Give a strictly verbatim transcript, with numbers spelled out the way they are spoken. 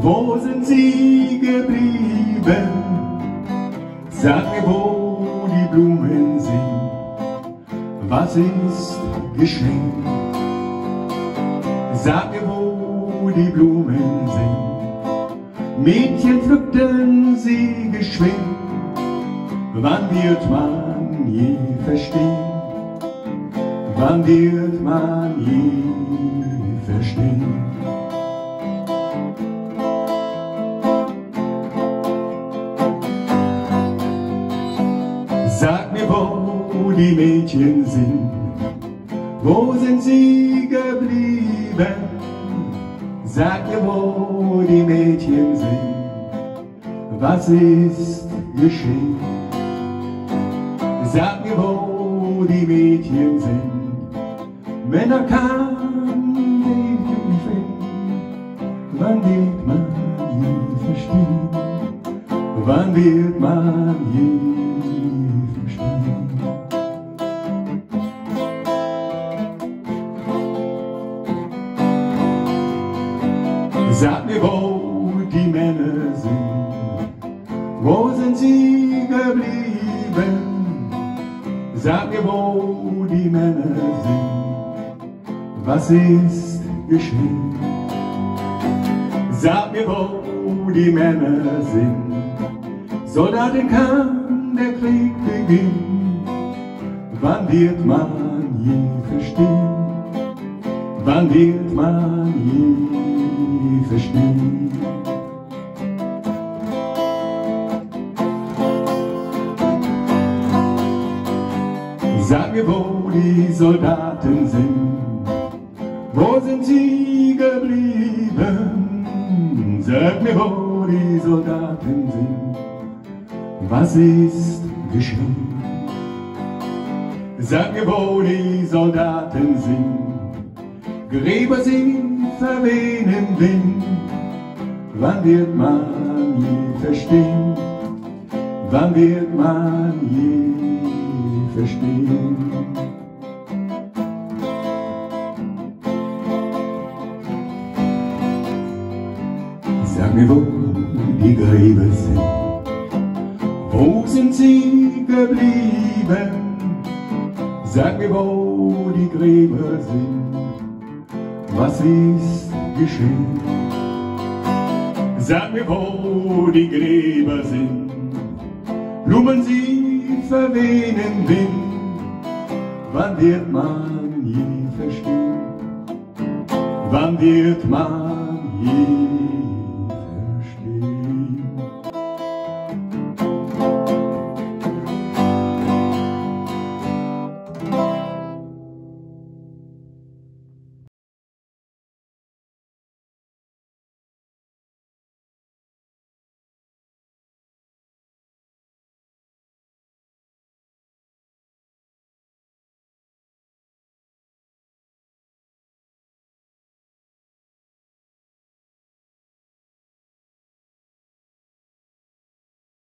Wo sind sie geblieben? Sag mir, wo die Blumen sind. Was ist geschehen? Sag mir, wo die Blumen sind. Mädchen pflückten sie geschwind. Wann wird man je verstehen? Wann wird man je verstehen? Sag mir, wo die Mädchen sind, wo sind sie geblieben? Sag mir, wo die Mädchen sind, was ist geschehen? Sag mir, wo die Mädchen sind, Männer kann ich nicht finden. Wann wird man je verstehen? Wann wird man je verstehen? Sag mir, wo die Männer sind, wo sind sie geblieben? Sag mir, wo die Männer sind, was ist geschehen? Sag mir, wo die Männer sind, Soldaten, kann der Krieg beginnen. Wann wird man je verstehen? Wann wird man je verstehen? Sag mir, wo die Soldaten sind, wo sind sie geblieben? Sag mir, wo die Soldaten sind, was ist geschehen? Sag mir, wo die Soldaten sind, Gräber sie verwehen im Wind. Wann wird man je verstehen? Wann wird man je verstehen? Sag mir, wo die Gräber sind, wo sind sie geblieben? Sag mir, wo die Gräber sind, was ist geschehen? Sag mir, wo die Gräber sind, Blumen sie verwehen im Wind. Wann wird man je verstehen? Wann wird man je